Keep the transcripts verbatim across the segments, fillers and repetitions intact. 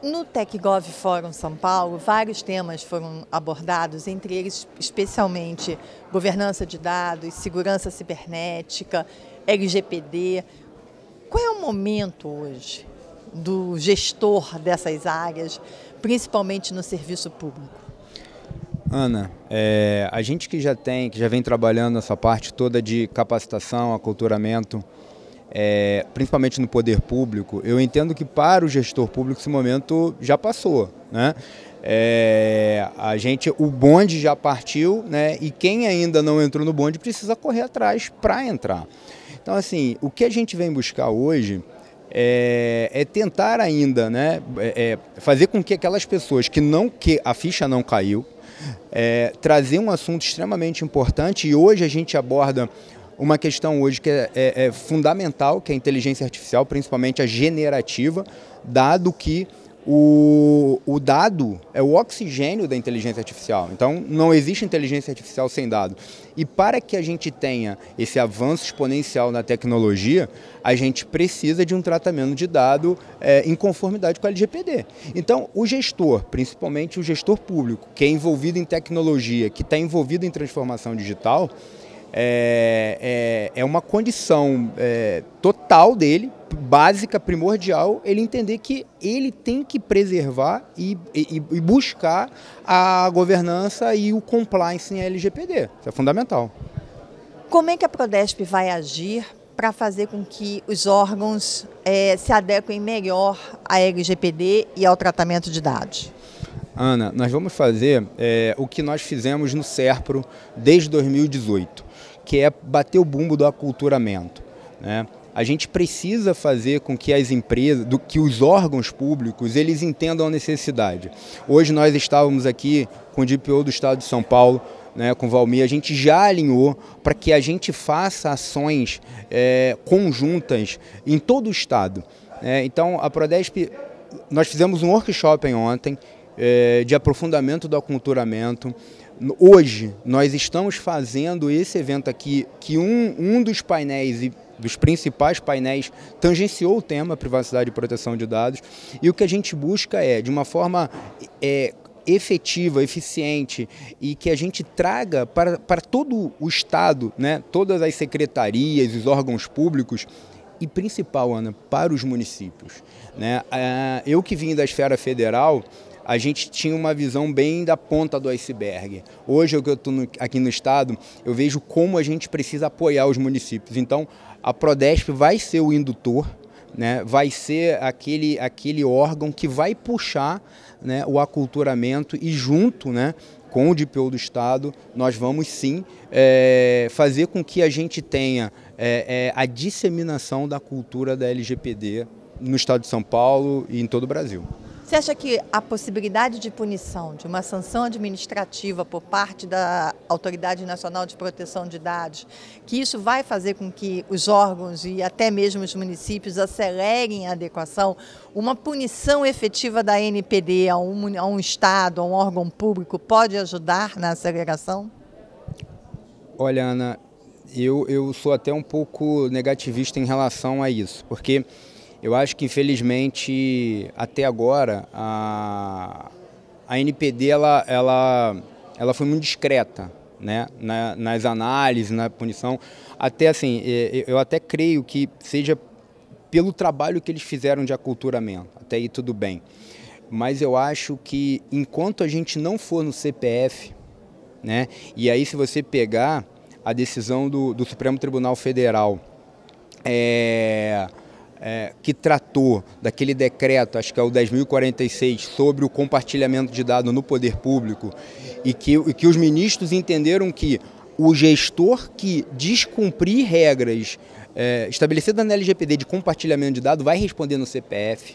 No TecGov Fórum São Paulo, vários temas foram abordados, entre eles especialmente governança de dados, segurança cibernética, L G P D. Qual é o momento hoje do gestor dessas áreas, principalmente no serviço público? Ana, é, a gente que já tem, que já vem trabalhando essa parte toda de capacitação, aculturamento, É, principalmente no poder público, eu entendo que para o gestor público esse momento já passou, né? É, a gente, o bonde já partiu, né? E quem ainda não entrou no bonde precisa correr atrás para entrar. Então, assim, o que a gente vem buscar hoje é, é tentar ainda, né? É, é fazer com que aquelas pessoas que não, que a ficha não caiu, é, trazer um assunto extremamente importante, e hoje a gente aborda uma questão hoje que é, é, é fundamental, que é a inteligência artificial, principalmente a generativa, dado que o, o dado é o oxigênio da inteligência artificial. Então, não existe inteligência artificial sem dado. E para que a gente tenha esse avanço exponencial na tecnologia, a gente precisa de um tratamento de dado é, em conformidade com a L G P D. Então, o gestor, principalmente o gestor público, que é envolvido em tecnologia, que está envolvido em transformação digital, É, é, é uma condição é, total dele, básica, primordial, ele entender que ele tem que preservar e, e, e buscar a governança e o compliance em L G P D. Isso é fundamental. Como é que a Prodesp vai agir para fazer com que os órgãos é, se adequem melhor à L G P D e ao tratamento de dados? Ana, nós vamos fazer é, o que nós fizemos no SERPRO desde dois mil e dezoito, que é bater o bumbo do aculturamento, né? A gente precisa fazer com que as empresas, do, que os órgãos públicos, eles entendam a necessidade. Hoje nós estávamos aqui com o D P O do Estado de São Paulo, né, com o Valmir, a gente já alinhou para que a gente faça ações é, conjuntas em todo o Estado, né? Então, a Prodesp, nós fizemos um workshop ontem, é, de aprofundamento do aculturamento. Hoje, nós estamos fazendo esse evento aqui, que um, um dos painéis, e dos principais painéis, tangenciou o tema privacidade e proteção de dados, e o que a gente busca é, de uma forma é, efetiva, eficiente, e que a gente traga para, para todo o Estado, né, todas as secretarias, os órgãos públicos, e principal, Ana, para os municípios, né? Eu que vim da esfera federal, a gente tinha uma visão bem da ponta do iceberg. Hoje, eu que estou aqui no Estado, eu vejo como a gente precisa apoiar os municípios. Então, a Prodesp vai ser o indutor, né? Vai ser aquele, aquele órgão que vai puxar, né, o aculturamento e junto, né, com o D P O do Estado, nós vamos sim é, fazer com que a gente tenha é, é, a disseminação da cultura da L G P D no Estado de São Paulo e em todo o Brasil. Você acha que a possibilidade de punição, de uma sanção administrativa por parte da Autoridade Nacional de Proteção de Dados, que isso vai fazer com que os órgãos e até mesmo os municípios acelerem a adequação? Uma punição efetiva da N P D a um, a um Estado, a um órgão público, pode ajudar na aceleração? Olha, Ana, eu, eu sou até um pouco negativista em relação a isso, porque eu acho que, infelizmente, até agora, a, a N P D ela, ela, ela foi muito discreta, né, na, nas análises, na punição. Até assim, eu até creio que seja pelo trabalho que eles fizeram de aculturamento, até aí tudo bem. Mas eu acho que, enquanto a gente não for no C P F, né, e aí se você pegar a decisão do, do Supremo Tribunal Federal, é... É, que tratou daquele decreto, acho que é o dez mil e quarenta e seis, sobre o compartilhamento de dados no poder público, e que, e que os ministros entenderam que o gestor que descumprir regras é, estabelecidas na L G P D de compartilhamento de dados vai responder no C P F.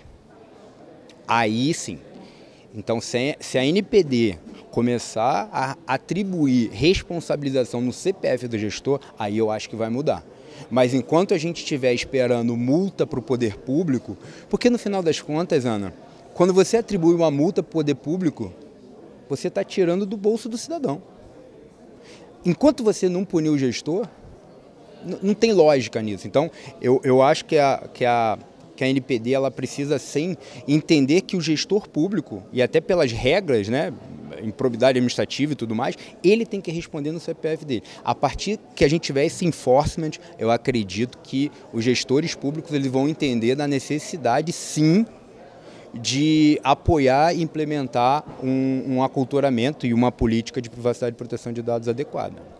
Aí sim. Então, se, se a N P D começar a atribuir responsabilização no C P F do gestor, aí eu acho que vai mudar. Mas enquanto a gente estiver esperando multa para o poder público, porque no final das contas, Ana, quando você atribui uma multa para o poder público, você está tirando do bolso do cidadão. Enquanto você não punir o gestor, não tem lógica nisso. Então, eu, eu acho que, a, que a, que a N P D ela precisa sim entender que o gestor público, e até pelas regras, né, improbidade administrativa e tudo mais, ele tem que responder no C P F dele. A partir que a gente tiver esse enforcement, eu acredito que os gestores públicos eles vão entender da necessidade, sim, de apoiar e implementar um, um aculturamento e uma política de privacidade e proteção de dados adequada.